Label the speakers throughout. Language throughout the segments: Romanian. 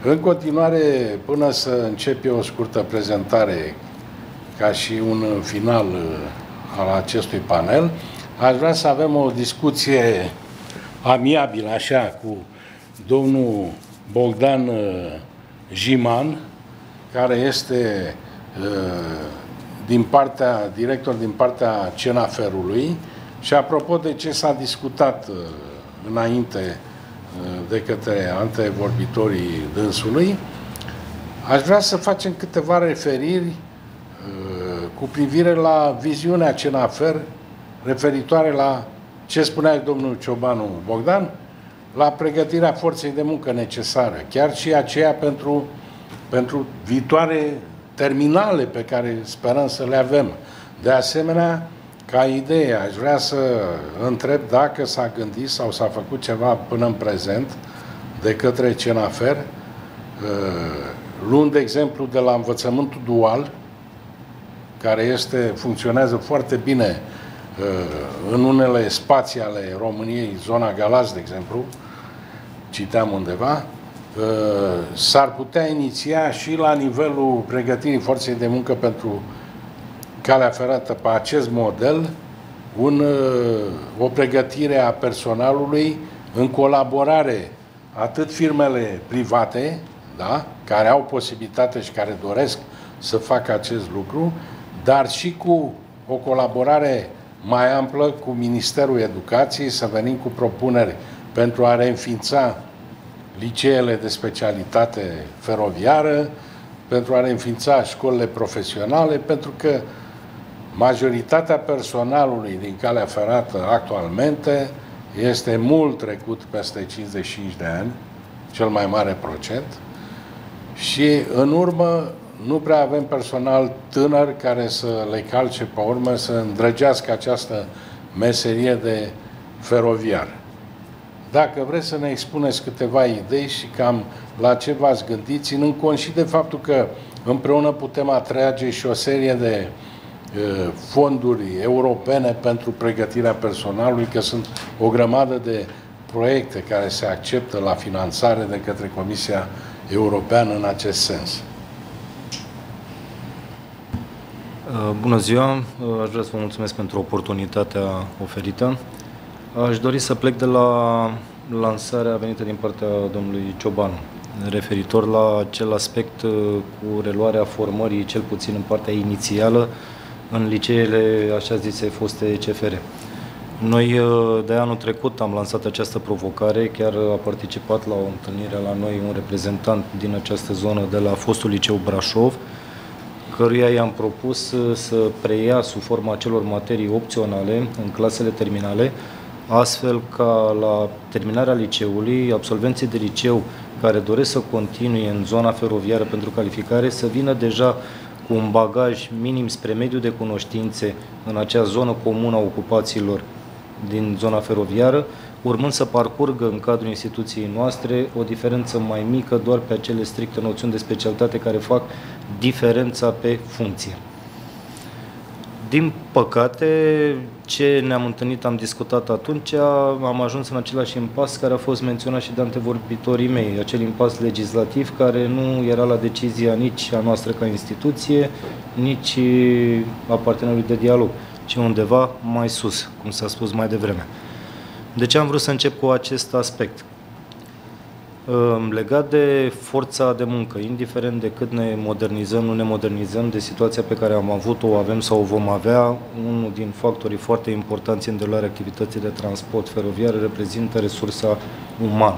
Speaker 1: În continuare, până să încep eu o scurtă prezentare ca și un final al acestui panel, aș vrea să avem o discuție amiabilă, așa, cu domnul Bogdan Jiman, care este director din partea CENAFER-ului. Și apropo de ce s-a discutat înainte de către antevorbitorii dânsului, aș vrea să facem câteva referiri cu privire la viziunea CENAFER referitoare la ce spunea domnul Ciobanu Bogdan, la pregătirea forței de muncă necesară, chiar și aceea pentru viitoare terminale pe care sperăm să le avem. De asemenea, ca idee, aș vrea să întreb dacă s-a gândit sau s-a făcut ceva până în prezent de către CENAFER, luând de exemplu de la învățământul dual, care funcționează foarte bine în unele spații ale României, zona Galați, de exemplu, citeam undeva, s-ar putea iniția și la nivelul pregătirii forței de muncă pentru calea ferată pe acest model, o pregătire a personalului în colaborare atât firmele private, da, care au posibilitate și care doresc să facă acest lucru, dar și cu o colaborare mai amplă cu Ministerul Educației, să venim cu propuneri pentru a reînființa liceele de specialitate feroviară, pentru a reînființa școlile profesionale, pentru că majoritatea personalului din calea ferată actualmente este mult trecut peste 55 de ani, cel mai mare procent, și în urmă nu prea avem personal tânăr care să le calce pe urmă, să îndrăgească această meserie de feroviar. Dacă vreți să ne expuneți câteva idei și cam la ce v-ați gândit, ținând cont și de faptul că împreună putem atrage și o serie de fonduri europene pentru pregătirea personalului, că sunt o grămadă de proiecte care se acceptă la finanțare de către Comisia Europeană în acest sens.
Speaker 2: Bună ziua! Aș vrea să vă mulțumesc pentru oportunitatea oferită. Aș dori să plec de la lansarea venită din partea domnului Ciobanu, referitor la acel aspect cu reluarea formării, cel puțin în partea inițială, în liceele, așa zise, foste CFR. Noi, de anul trecut, am lansat această provocare, chiar a participat la o întâlnire la noi un reprezentant din această zonă de la fostul liceu Brașov, căruia i-am propus să preia sub forma acelor materii opționale în clasele terminale, astfel ca la terminarea liceului, absolvenții de liceu care doresc să continue în zona feroviară pentru calificare să vină deja cu un bagaj minim spre mediul de cunoștințe în acea zonă comună a ocupațiilor din zona feroviară, urmând să parcurgă în cadrul instituției noastre o diferență mai mică doar pe acele stricte noțiuni de specialitate care fac diferența pe funcție. Din păcate, ce ne-am întâlnit, am discutat atunci, am ajuns în același impas care a fost menționat și de antevorbitorii mei, acel impas legislativ care nu era la decizia nici a noastră ca instituție, nici a partenerului de dialog, ci undeva mai sus, cum s-a spus mai devreme. De ce am vrut să încep cu acest aspect? Legat de forța de muncă, indiferent de cât ne modernizăm, nu ne modernizăm, de situația pe care am avut-o, o avem sau o vom avea, unul din factorii foarte importanți în derularea activității de transport feroviar reprezintă resursa umană,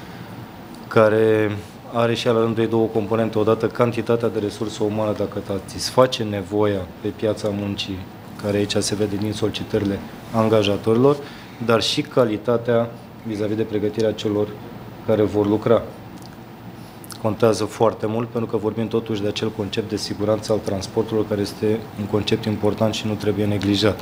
Speaker 2: care are și la rândul ei două componente. Odată cantitatea de resursă umană, dacă satisface nevoia pe piața muncii, care aici se vede din solicitările angajatorilor, dar și calitatea vis-a-vis de pregătirea celor care vor lucra. Contează foarte mult, pentru că vorbim totuși de acel concept de siguranță al transporturilor, care este un concept important și nu trebuie neglijat.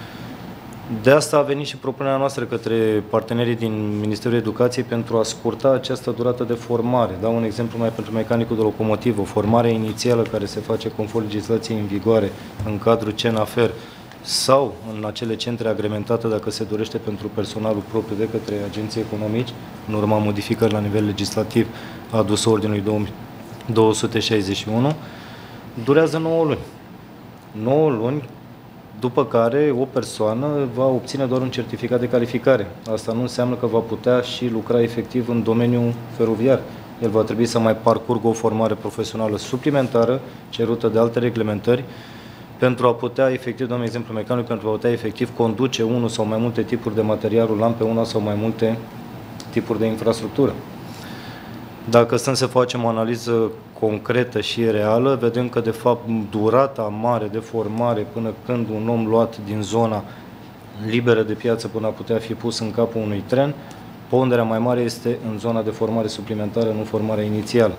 Speaker 2: De asta a venit și propunerea noastră către partenerii din Ministerul Educației pentru a scurta această durată de formare. Dau un exemplu mai pentru mecanicul de locomotivă. Formarea inițială care se face conform legislației în vigoare în cadrul CENAFER sau în acele centre agrementate, dacă se dorește, pentru personalul propriu de către agenții economici, în urma modificări la nivel legislativ adusă Ordinului 261, durează 9 luni. 9 luni, după care o persoană va obține doar un certificat de calificare. Asta nu înseamnă că va putea și lucra efectiv în domeniul feroviar. El va trebui să mai parcurgă o formare profesională suplimentară, cerută de alte reglementări, pentru a putea efectiv, dăm exemplu mecanic, pentru a putea efectiv conduce unul sau mai multe tipuri de material rulant pe una sau mai multe tipuri de infrastructură. Dacă stăm să facem o analiză concretă și reală, vedem că de fapt durata mare de formare până când un om luat din zona liberă de piață până a putea fi pus în capul unui tren, ponderea mai mare este în zona de formare suplimentară, nu formarea inițială.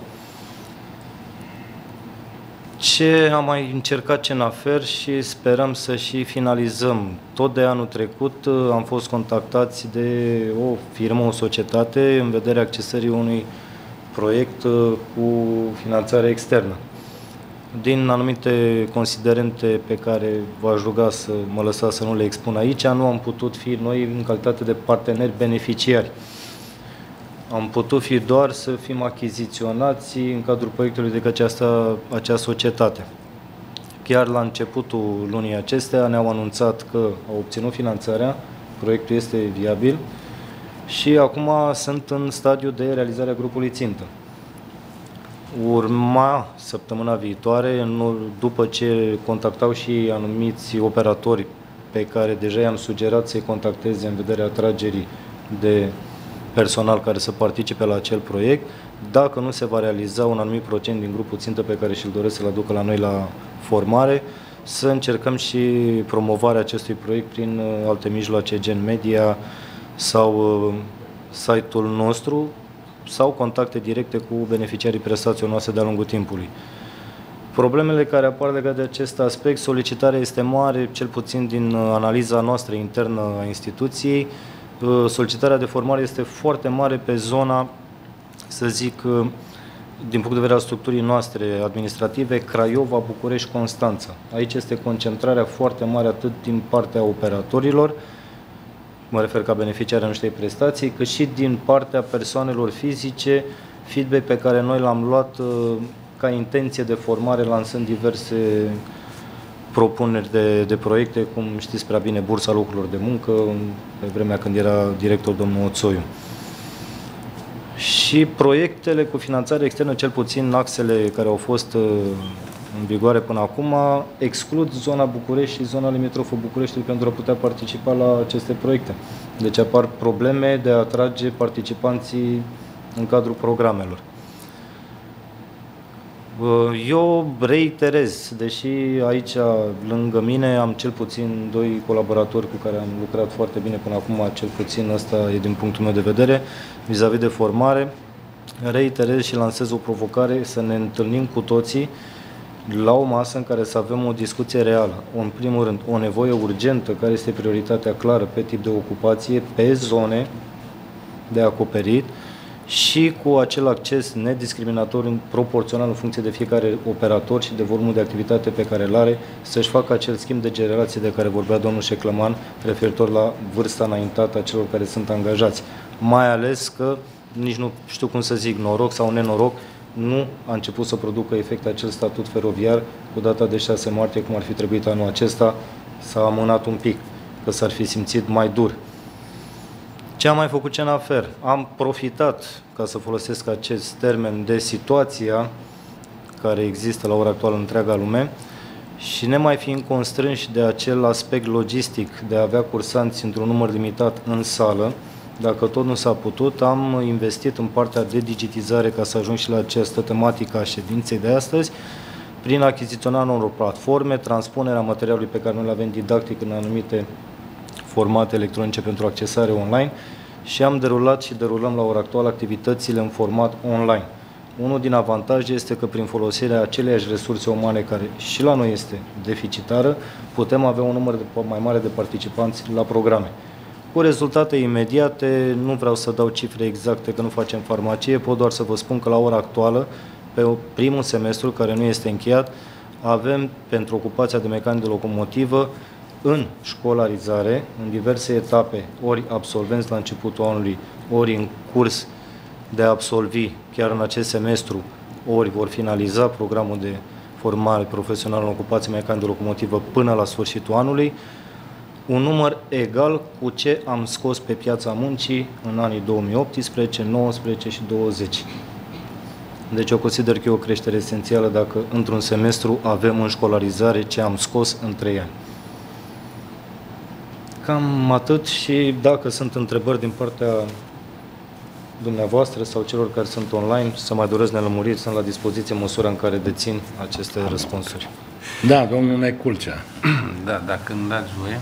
Speaker 2: Ce am mai încercat CENAFER și sperăm să și finalizăm. Tot de anul trecut am fost contactați de o firmă, o societate, în vederea accesării unui proiect cu finanțare externă. Din anumite considerente pe care v-aș ruga să mă lăsați să nu le expun aici, nu am putut fi noi în calitate de parteneri beneficiari. Am putut fi doar să fim achiziționați în cadrul proiectului de acea societate. Chiar la începutul lunii acestea ne-au anunțat că au obținut finanțarea, proiectul este viabil și acum sunt în stadiu de realizare a grupului țintă. Urma săptămâna viitoare, după ce contactau și anumiți operatori pe care deja i-am sugerat să-i contacteze în vederea atragerii de personal care să participe la acel proiect, dacă nu se va realiza un anumit procent din grupul țintă pe care și-l doresc să-l aducă la noi la formare, să încercăm și promovarea acestui proiect prin alte mijloace, gen media sau site-ul nostru, sau contacte directe cu beneficiarii prestațiilor noastre de-a lungul timpului. Problemele care apar legate de acest aspect, solicitarea este mare, cel puțin din analiza noastră internă a instituției. Solicitarea de formare este foarte mare pe zona, să zic, din punct de vedere al structurii noastre administrative, Craiova, București, Constanța. Aici este concentrarea foarte mare atât din partea operatorilor, mă refer ca beneficiari în niște prestații, cât și din partea persoanelor fizice, feedback pe care noi l-am luat ca intenție de formare, lansând diverse propuneri de proiecte, cum știți prea bine, Bursa Locurilor de Muncă, pe vremea când era director domnul Oțoiu. Și proiectele cu finanțare externă, cel puțin axele care au fost în vigoare până acum, exclud zona București și zona limitrofă Bucureștiului pentru a putea participa la aceste proiecte. Deci apar probleme de a atrage participanții în cadrul programelor. Eu reiterez, deși aici, lângă mine, am cel puțin 2 colaboratori cu care am lucrat foarte bine până acum, cel puțin ăsta e din punctul meu de vedere, vis-a-vis de formare, reiterez și lansez o provocare să ne întâlnim cu toții la o masă în care să avem o discuție reală. În primul rând, o nevoie urgentă, care este prioritatea clară pe tip de ocupație, pe zone de acoperit, și cu acel acces nediscriminatoriu, proporțional în funcție de fiecare operator și de volumul de activitate pe care îl are, să-și facă acel schimb de generații de care vorbea domnul Șeclăman, referitor la vârsta înaintată a celor care sunt angajați. Mai ales că, nici nu știu cum să zic, noroc sau nenoroc, nu a început să producă efect acel statut feroviar cu data de 6 martie, cum ar fi trebuit anul acesta, s-a amânat un pic, că s-ar fi simțit mai dur. Ce am mai făcut CENAFER? Am profitat, ca să folosesc acest termen, de situația care există la ora actuală în întreaga lume și nemai fiind constrânși de acel aspect logistic de a avea cursanți într-un număr limitat în sală, dacă tot nu s-a putut, am investit în partea de digitizare ca să ajung și la această tematică a ședinței de astăzi, prin achiziționarea unor platforme, transpunerea materialului pe care noi îl avem didactic în anumite formate electronice pentru accesare online și am derulat și derulăm la ora actuală activitățile în format online. Unul din avantaje este că prin folosirea aceleiași resurse umane care și la noi este deficitară, putem avea un număr mai mare de participanți la programe. Cu rezultate imediate, nu vreau să dau cifre exacte că nu facem farmacie, pot doar să vă spun că la ora actuală, pe primul semestru, care nu este încheiat, avem pentru ocupația de mecanic de locomotivă în școlarizare, în diverse etape, ori absolvenți la începutul anului, ori în curs de a absolvi chiar în acest semestru, ori vor finaliza programul de formare profesională în ocupație mecanică de locomotivă până la sfârșitul anului, un număr egal cu ce am scos pe piața muncii în anii 2018, 2019 și 2020. Deci eu consider că e o creștere esențială dacă într-un semestru avem în școlarizare ce am scos în 3 ani. Cam atât și dacă sunt întrebări din partea dumneavoastră sau celor care sunt online, să mai doresc nelămuriri, sunt la dispoziție în măsura în care dețin aceste răspunsuri.
Speaker 1: Da, domnul Neculcea.
Speaker 3: Da, dacă îmi dați voie.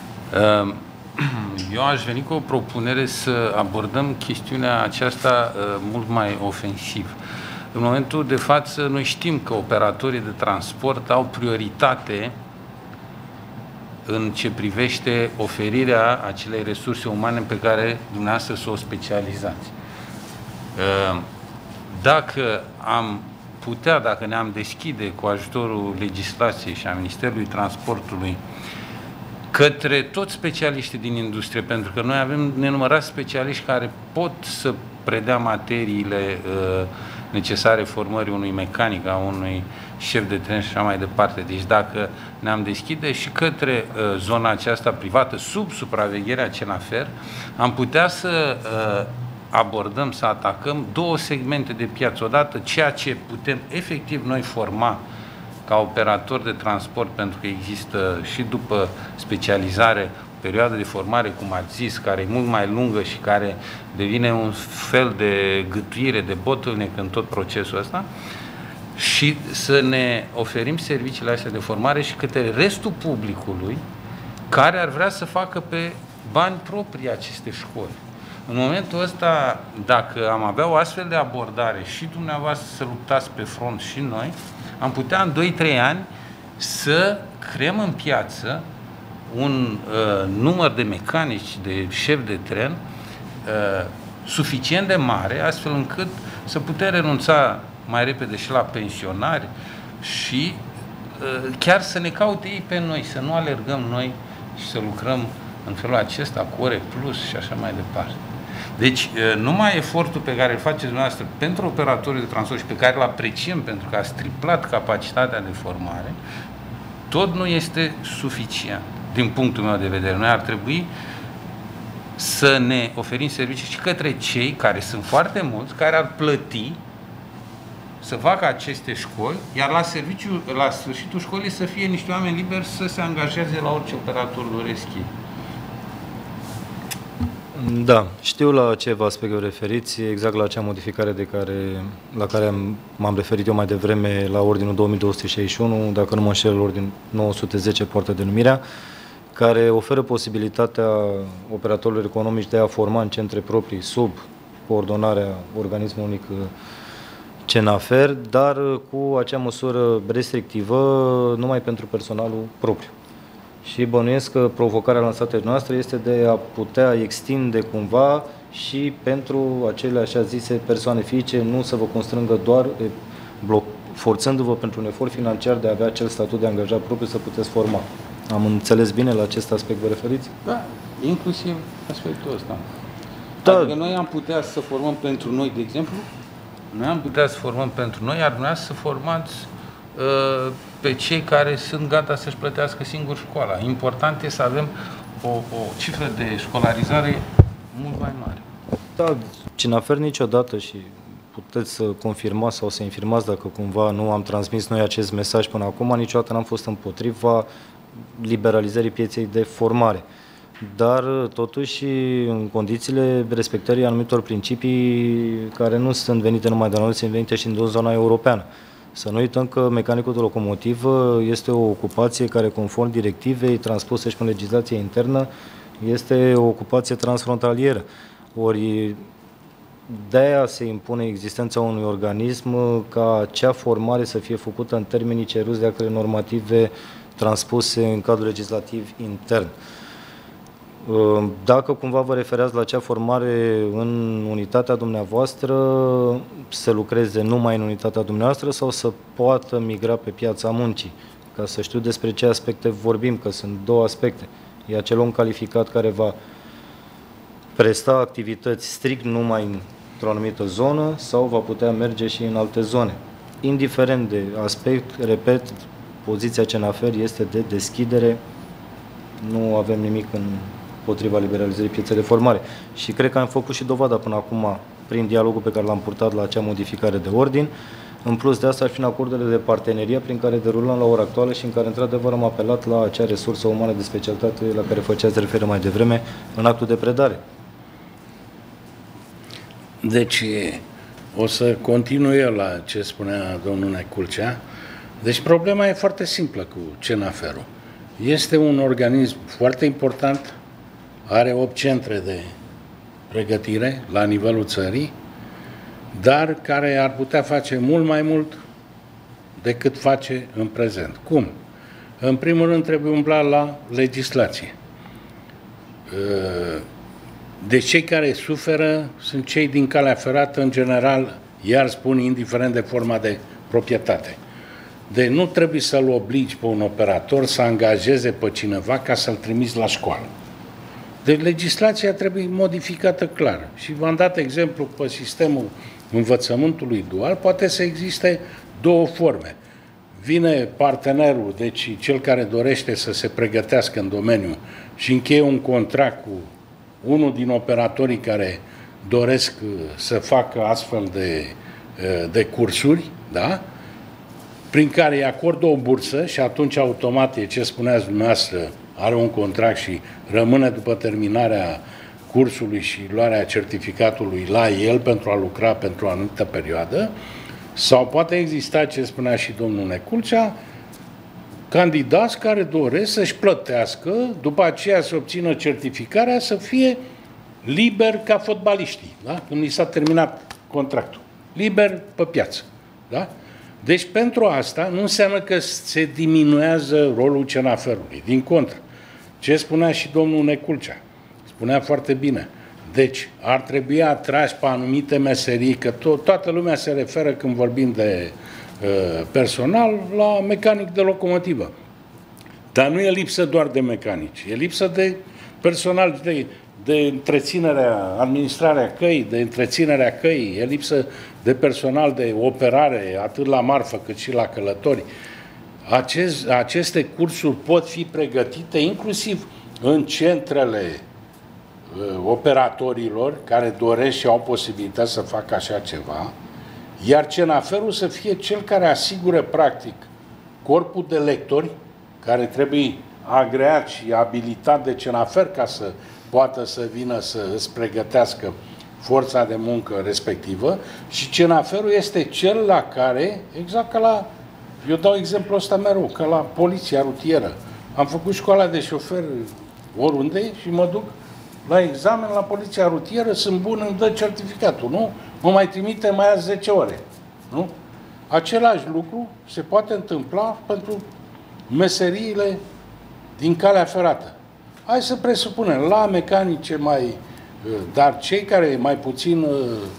Speaker 3: Eu aș veni cu o propunere să abordăm chestiunea aceasta mult mai ofensiv. În momentul de față, noi știm că operatorii de transport au prioritate în ce privește oferirea acelei resurse umane pe care dumneavoastră să o specializați. Dacă am putea, dacă ne-am deschide cu ajutorul legislației și a Ministerului Transportului către toți specialiștii din industrie, pentru că noi avem nenumărați specialiști care pot să predea materiile necesare formării unui mecanic, a unui șef de tren și așa mai departe. Deci dacă ne-am deschide și către zona aceasta privată, sub supravegherea CENAFER, am putea să abordăm, să atacăm două segmente de piață. Odată ceea ce putem efectiv noi forma ca operator de transport, pentru că există și după specializare perioadă de formare, cum ați zis, care e mult mai lungă și care devine un fel de gâtuire, de bottleneck în tot procesul ăsta, și să ne oferim serviciile astea de formare și către restul publicului care ar vrea să facă pe bani proprii aceste școli. În momentul ăsta, dacă am avea o astfel de abordare și dumneavoastră să luptați pe front și noi, am putea în 2-3 ani să creăm în piață un număr de mecanici, de șef de tren suficient de mare, astfel încât să putem renunța mai repede și la pensionari și chiar să ne caute ei pe noi, să nu alergăm noi și să lucrăm în felul acesta cu ore plus și așa mai departe. Deci, numai efortul pe care îl faceți dumneavoastră pentru operatorii de transport și pe care îl apreciem pentru că ați triplat capacitatea de formare, tot nu este suficient, din punctul meu de vedere. Noi ar trebui să ne oferim servicii și către cei care sunt foarte mulți, care ar plăti să facă aceste școli, iar la sfârșitul școlii să fie niște oameni liberi să se angajeze la orice operator doresc ei.
Speaker 2: Da, știu la ce vă aspect vă referiți, exact la acea modificare la care m-am referit eu mai devreme la Ordinul 2261, dacă nu mă înșel, Ordin 910 poartă denumirea, care oferă posibilitatea operatorilor economici de a forma în centre proprii sub coordonarea organismului unic CENAFER, dar cu acea măsură restrictivă numai pentru personalul propriu. Și bănuiesc că provocarea lansată de noastră este de a putea extinde cumva și pentru acele așa zise persoane fizice, nu să vă constrângă doar forțându-vă pentru un efort financiar de a avea acel statut de angajat propriu să puteți forma. Am înțeles bine la acest aspect vă referiți?
Speaker 3: Da, inclusiv aspectul ăsta.
Speaker 2: Da.
Speaker 3: Adică noi am putea să formăm pentru noi, de exemplu, noi am putea să formăm pentru noi, iar dumneavoastră să formați pe cei care sunt gata să-și plătească singur școala. Important este să avem o cifră de școlarizare mult mai mare.
Speaker 2: Da, CENAFER niciodată, și puteți să confirmați sau să infirmați dacă cumva nu am transmis noi acest mesaj până acum, niciodată n-am fost împotriva liberalizării pieței de formare. Dar totuși în condițiile respectării anumitor principii care nu sunt venite numai de la noi, sunt venite și din zona europeană. Să nu uităm că mecanicul de locomotivă este o ocupație care, conform directivei transpusă și în legislația internă, este o ocupație transfrontalieră. Ori de-aia se impune existența unui organism ca acea formare să fie făcută în termenii ceruți de actele normative transpuse în cadrul legislativ intern. Dacă cumva vă refereați la acea formare în unitatea dumneavoastră, să lucreze numai în unitatea dumneavoastră sau să poată migra pe piața muncii? Ca să știu despre ce aspecte vorbim, că sunt două aspecte. E acel om calificat care va presta activități strict numai în într-o anumită zonă sau va putea merge și în alte zone. Indiferent de aspect, repet, poziția CNAFER este de deschidere, nu avem nimic împotriva liberalizării pieței de formare. Și cred că am făcut și dovada până acum prin dialogul pe care l-am purtat la acea modificare de ordin. În plus de asta ar fi în acordurile de partenerie prin care derulăm la ora actuală și în care într-adevăr am apelat la acea resursă umană de specialitate la care făceați referire mai devreme în actul de predare.
Speaker 1: Deci, o să continui eu la ce spunea domnul Neculcea. Deci problema e foarte simplă cu CNAFER-ul. Este un organism foarte important, are 8 centre de pregătire la nivelul țării, dar care ar putea face mult mai mult decât face în prezent. Cum? În primul rând trebuie umblat la legislație. Deci cei care suferă sunt cei din calea ferată în general, iar spun indiferent de forma de proprietate. Deci nu trebuie să-l obligi pe un operator să angajeze pe cineva ca să-l trimiți la școală. Deci legislația trebuie modificată clar. Și v-am dat exemplu pe sistemul învățământului dual, poate să existe două forme. Vine partenerul, deci cel care dorește să se pregătească în domeniu și încheie un contract cu unul din operatorii care doresc să facă astfel de cursuri, da? Prin care îi acordă o bursă și atunci automat e ce spuneați dumneavoastră, are un contract și rămâne după terminarea cursului și luarea certificatului la el pentru a lucra pentru o anumită perioadă, sau poate exista, ce spunea și domnul Neculcea, candidați care doresc să-și plătească, după aceea să obțină certificarea, să fie liber ca fotbaliștii, da? Când li s-a terminat contractul. Liber pe piață. Da? Deci pentru asta nu înseamnă că se diminuează rolul CNAFER-ului. Din contră, ce spunea și domnul Neculcea, spunea foarte bine. Deci ar trebui atrași pe anumite meserii, că toată lumea se referă când vorbim de personal la mecanic de locomotivă. Dar nu e lipsă doar de mecanici, e lipsă de personal de întreținerea, administrarea căii, de întreținerea căii, e lipsă de personal de operare, atât la marfă cât și la călători. Aceste cursuri pot fi pregătite inclusiv în centrele operatorilor care doresc și au posibilitatea să facă așa ceva, iar CNAFER-ul să fie cel care asigură practic corpul de lectori care trebuie agreat și abilitat de CNAFER ca să poată să vină să îți pregătească forța de muncă respectivă și CNAFER-ul este cel la care, exact ca la, eu dau exemplul ăsta mereu, ca la poliția rutieră. Am făcut școala de șofer oriunde și mă duc la examen la poliția rutieră, sunt bun, îmi dă certificatul, nu? Mă mai trimite mai azi 10 ore, nu? Același lucru se poate întâmpla pentru meseriile din calea ferată. Hai să presupunem, la mecanice dar cei care mai puțin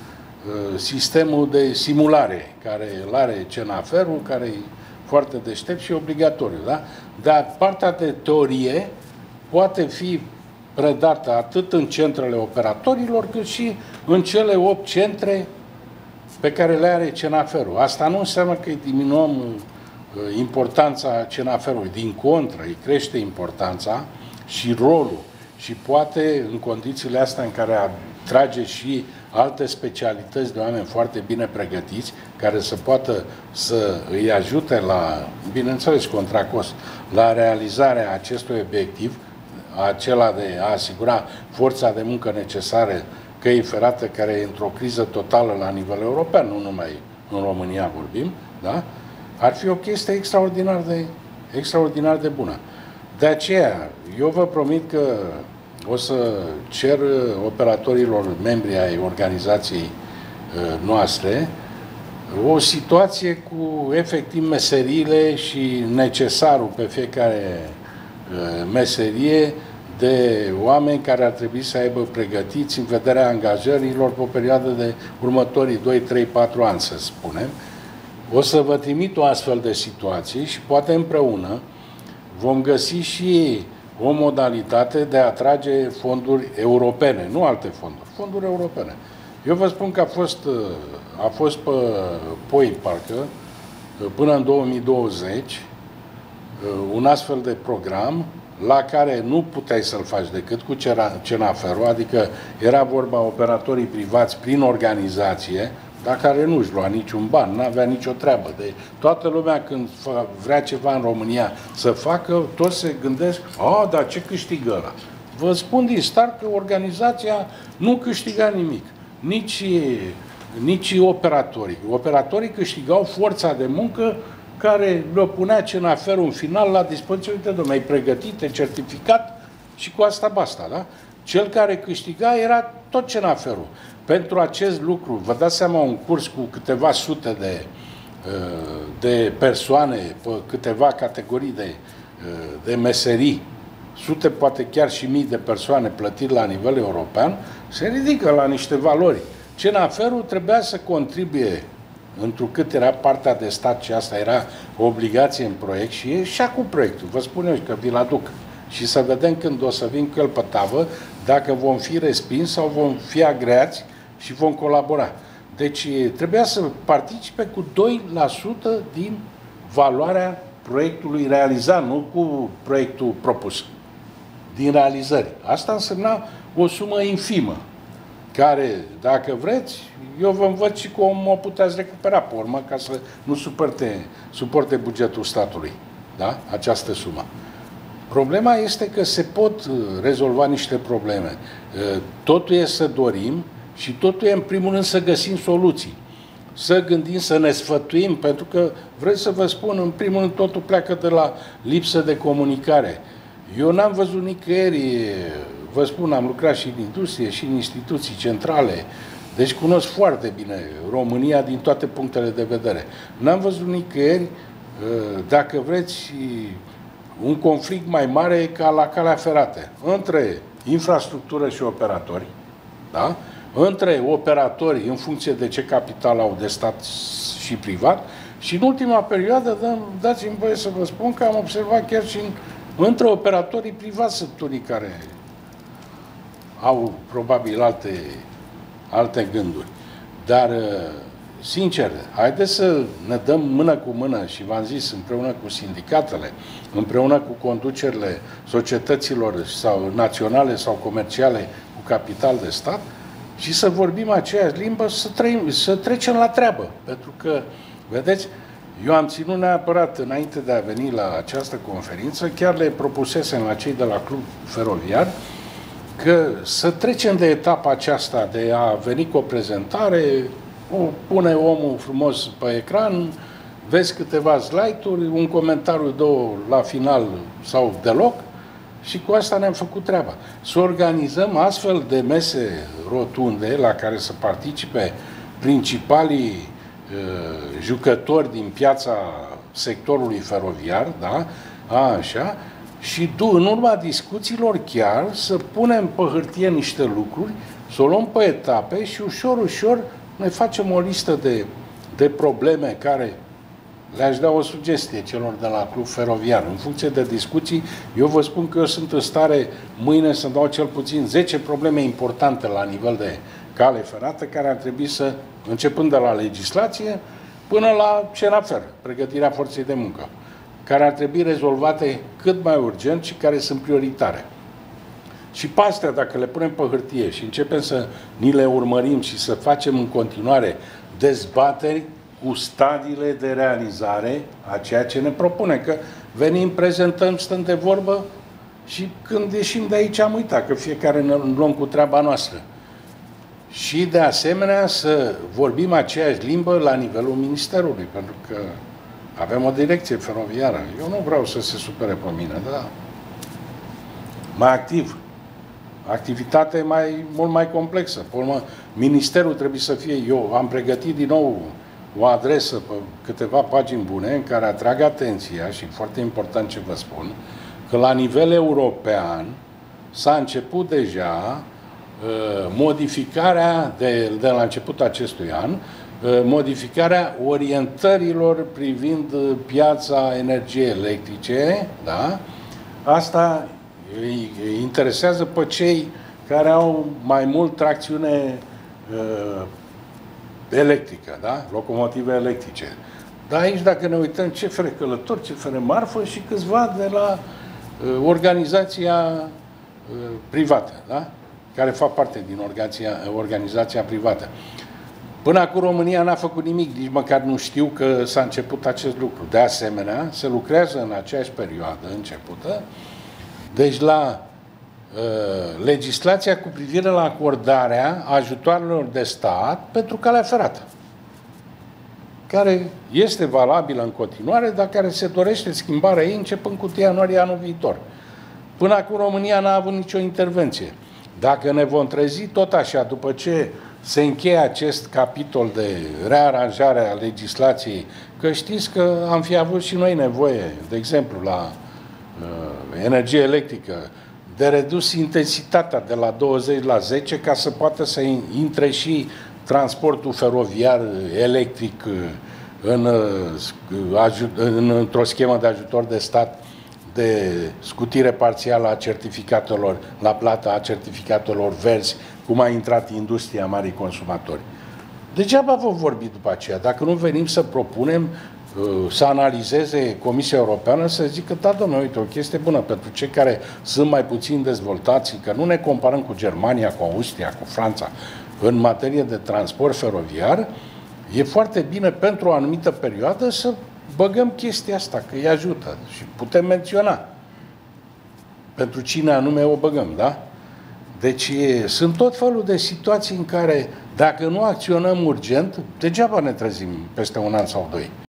Speaker 1: sistemul de simulare, care îl are CNAFER-ul, care e foarte deștept și obligatoriu, da? Dar partea de teorie poate fi predată atât în centrele operatorilor, cât și în cele 8 centre pe care le are CNAFER-ul. Asta nu înseamnă că îi diminuăm importanța CNAFER-ului. Din contră, îi crește importanța și rolul. Și poate, în condițiile astea în care atrage și alte specialități de oameni foarte bine pregătiți, care să poată să îi ajute la, bineînțeles, contra cost, la realizarea acestui obiectiv, acela de a asigura forța de muncă necesară căii ferate, care e într-o criză totală la nivel european, nu numai în România vorbim, da? Ar fi o chestie extraordinar de bună. De aceea, eu vă promit că o să cer operatorilor membri ai organizației noastre o situație cu efectiv meseriile și necesarul pe fiecare meserie de oameni care ar trebui să aibă pregătiți în vederea angajărilor pe o perioadă de următorii 2, 3, 4 ani, să spunem. O să vă trimit o astfel de situație și poate împreună vom găsi și o modalitate de a atrage fonduri europene, nu alte fonduri, fonduri europene. Eu vă spun că a fost pe POI, parcă, până în 2020, un astfel de program la care nu puteai să-l faci decât cu cenaferul, adică era vorba operatorii privați prin organizație, dar care nu-și lua niciun ban, n-avea nicio treabă. Deci toată lumea când vrea ceva în România să facă, toți se gândesc, dar ce câștigă ăla? Vă spun din start că organizația nu câștiga nimic, nici operatorii. Operatorii câștigau forța de muncă care le punea cenaferul în final la dispoziție. Uite, dom'le, ai pregătit, e certificat și cu asta basta, da? Cel care câștiga era tot cenaferul. Pentru acest lucru, vă dați seama, un curs cu câteva sute de persoane, pe câteva categorii de meserii, sute, poate chiar și mii de persoane plătite la nivel european, se ridică la niște valori. Cenaferul trebuia să contribuie, întrucât era partea de stat și asta era o obligație în proiect și e și acum proiectul. Vă spun eu că vi-l aduc. Și să vedem când o să vin cu el pe tavă, dacă vom fi respinși sau vom fi agreați și vom colabora. Deci trebuia să participe cu 2% din valoarea proiectului realizat, nu cu proiectul propus, din realizări. Asta însemna o sumă infimă, care, dacă vreți, eu vă învăț și cum o puteți recupera pe urmă, ca să nu suporte bugetul statului, da? Această sumă. Problema este că se pot rezolva niște probleme. Totul e să dorim și totul e, în primul rând, să găsim soluții. Să gândim, să ne sfătuim, pentru că, vreți să vă spun, în primul rând, totul pleacă de la lipsă de comunicare. Eu n-am văzut nicăieri, vă spun, am lucrat și în industrie și în instituții centrale, deci cunosc foarte bine România din toate punctele de vedere. N-am văzut nicăieri, dacă vreți, un conflict mai mare ca la calea ferată, între infrastructură și operatori, da? Între operatori în funcție de ce capital au de stat și privat, și în ultima perioadă, dați-mi voie să vă spun că am observat chiar și între operatorii privați sunt unii care au probabil alte gânduri. Dar, sincer, haideți să ne dăm mână cu mână și v-am zis, împreună cu sindicatele, împreună cu conducerile societăților sau naționale sau comerciale cu capital de stat și să vorbim aceeași limbă, să trecem la treabă. Pentru că, vedeți, eu am ținut neapărat, înainte de a veni la această conferință, chiar le propusesem la cei de la Club Feroviar, că să trecem de etapa aceasta de a veni cu o prezentare, o pune omul frumos pe ecran, vezi câteva slide-uri, un comentariu, două la final sau deloc și cu asta ne-am făcut treaba. Să organizăm astfel de mese rotunde la care să participe principalii jucători din piața sectorului feroviar, da? Așa, și în urma discuțiilor chiar să punem pe hârtie niște lucruri, să o luăm pe etape și ușor, ușor ne facem o listă de probleme care le-aș da o sugestie celor de la Club Feroviar. În funcție de discuții, eu vă spun că eu sunt în stare mâine să dau cel puțin 10 probleme importante la nivel de cale ferată, care ar trebui să, începând de la legislație, până la cenafer, pregătirea forței de muncă, care ar trebui rezolvate cât mai urgent și care sunt prioritare. Și pe astea, dacă le punem pe hârtie și începem să ni le urmărim și să facem în continuare dezbateri cu stadiile de realizare a ceea ce ne propune, că venim, prezentăm, stăm de vorbă și când ieșim de aici am uitat că fiecare ne luăm cu treaba noastră. Și de asemenea să vorbim aceeași limbă la nivelul Ministerului, pentru că avem o direcție feroviară. Eu nu vreau să se supere pe mine, dar mai activ. Activitatea e mult mai complexă. Pe urmă, Ministerul trebuie să fie... Eu am pregătit din nou o adresă pe câteva pagini bune în care atrag atenția, și foarte important ce vă spun, că la nivel european s-a început deja modificarea, de la începutul acestui an, modificarea orientărilor privind piața energiei electrice, da? Asta îi interesează pe cei care au mai mult tracțiune electrică, da? Locomotive electrice. Dar aici, dacă ne uităm ce fere călători, ce fere marfă și câțiva de la organizația privată, da? Care fac parte din organizația privată. Până acum România n-a făcut nimic, nici măcar nu știu că s-a început acest lucru. De asemenea, se lucrează în aceeași perioadă începută, deci la legislația cu privire la acordarea ajutoarelor de stat pentru calea ferată, care este valabilă în continuare, dar care se dorește schimbarea ei începând cu 1 ianuarie anul viitor. Până acum România n-a avut nicio intervenție. Dacă ne vom trezi tot așa, după ce se încheie acest capitol de rearanjare a legislației, că știți că am fi avut și noi nevoie, de exemplu, la energie electrică, de redus intensitatea de la 20 la 10 ca să poată să intre și transportul feroviar electric într-o schemă de ajutor de stat de scutire parțială a certificatelor, la plata a certificatelor verzi, cum a intrat industria marii consumatori. Degeaba vom vorbi după aceea. Dacă nu venim să propunem, să analizeze Comisia Europeană, să zică, da, domnule, uite, o chestie bună pentru cei care sunt mai puțin dezvoltați, că nu ne comparăm cu Germania, cu Austria, cu Franța, în materie de transport feroviar, e foarte bine pentru o anumită perioadă să băgăm chestia asta, că îi ajută. Și putem menționa pentru cine anume o băgăm, da? Deci sunt tot felul de situații în care, dacă nu acționăm urgent, degeaba ne trezim peste un an sau doi.